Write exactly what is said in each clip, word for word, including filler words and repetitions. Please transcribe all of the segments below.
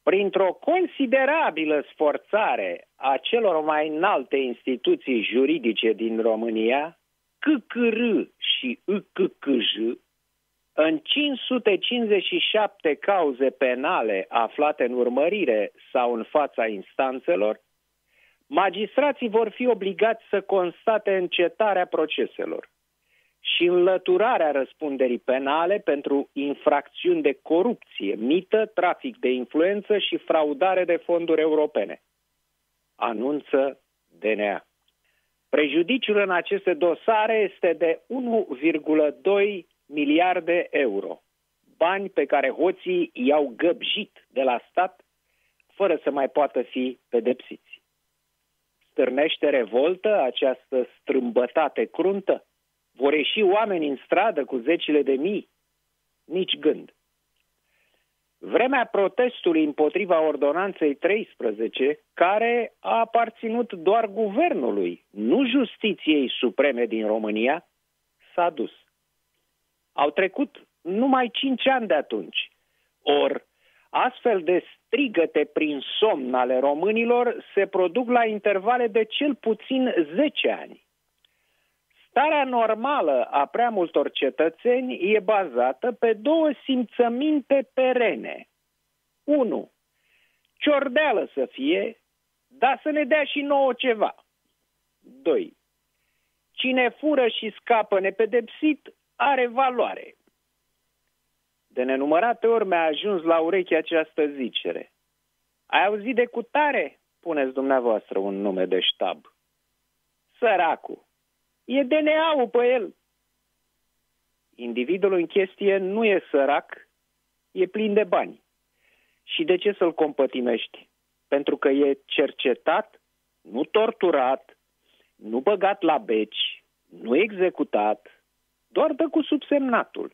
printr-o considerabilă sforțare a celor mai înalte instituții juridice din România, C C R și I C C J, în cinci sute cincizeci și șapte cauze penale aflate în urmărire sau în fața instanțelor, magistrații vor fi obligați să constate încetarea proceselor și înlăturarea răspunderii penale pentru infracțiuni de corupție, mită, trafic de influență și fraudare de fonduri europene, anunță D N A. Prejudiciul în aceste dosare este de unu virgulă doi miliarde euro, bani pe care hoții i-au găbjit de la stat fără să mai poată fi pedepsiți. Stârnește revoltă această strâmbătate cruntă? Vor ieși oameni în stradă cu zecile de mii? Nici gând. Vremea protestului împotriva ordonanței treisprezece, care a aparținut doar guvernului, nu justiției supreme din România, s-a dus. Au trecut numai cinci ani de atunci, ori astfel de strigăte prin somn ale românilor se produc la intervale de cel puțin zece ani. Starea normală a prea multor cetățeni e bazată pe două simțăminte perene. unu. Ciordeală să fie, dar să ne dea și nouă ceva. doi. Cine fură și scapă nepedepsit are valoare. De nenumărate ori mi-a ajuns la ureche această zicere. Ai auzit de cutare? Puneți dumneavoastră un nume de ștab. Săracul. E D N A-ul pe el. Individul în chestie nu e sărac, e plin de bani. Și de ce să-l compătimești? Pentru că e cercetat, nu torturat, nu băgat la beci, nu executat, doar dă cu subsemnatul.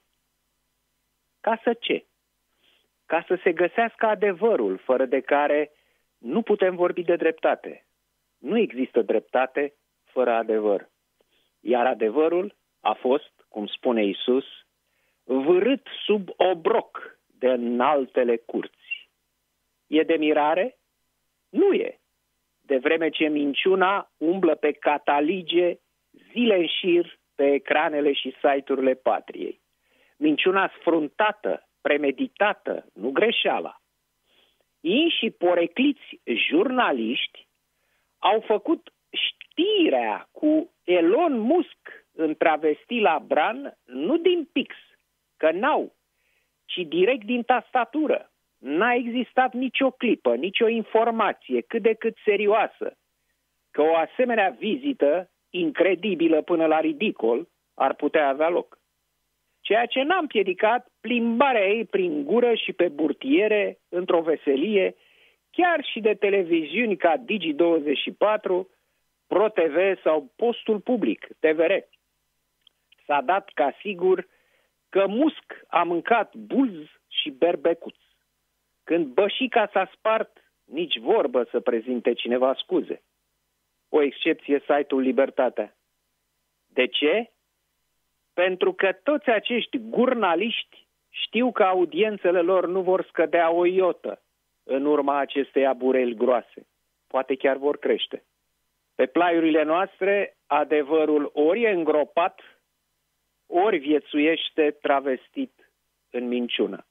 Ca să ce? Ca să se găsească adevărul, fără de care nu putem vorbi de dreptate. Nu există dreptate fără adevăr. Iar adevărul a fost, cum spune Iisus, vârât sub obroc de înaltele curți. E de mirare? Nu e. De vreme ce minciuna umblă pe catalige zile în șir pe ecranele și site-urile patriei. Minciuna sfruntată, premeditată, nu greșeala. Ei și porecliți jurnaliști au făcut știrea cu Elon Musk în travesti la Bran, nu din pix, că n-au, ci direct din tastatură. N-a existat nicio clipă, nicio informație cât de cât serioasă că o asemenea vizită, incredibilă până la ridicol, ar putea avea loc. Ceea ce n-a împiedicat plimbarea ei prin gură și pe burtiere, într-o veselie, chiar și de televiziuni ca Digi douăzeci și patru, Pro T V sau Postul Public, T V R. S-a dat ca sigur că Musk a mâncat buz și berbecuț. Când bășica s-a spart, nici vorbă să prezinte cineva scuze. O excepție site-ul Libertatea. De ce? Pentru că toți acești gurnaliști știu că audiențele lor nu vor scădea o iotă în urma acestei abureli groase. Poate chiar vor crește. Pe plaiurile noastre, adevărul ori e îngropat, ori viețuiește travestit în minciună.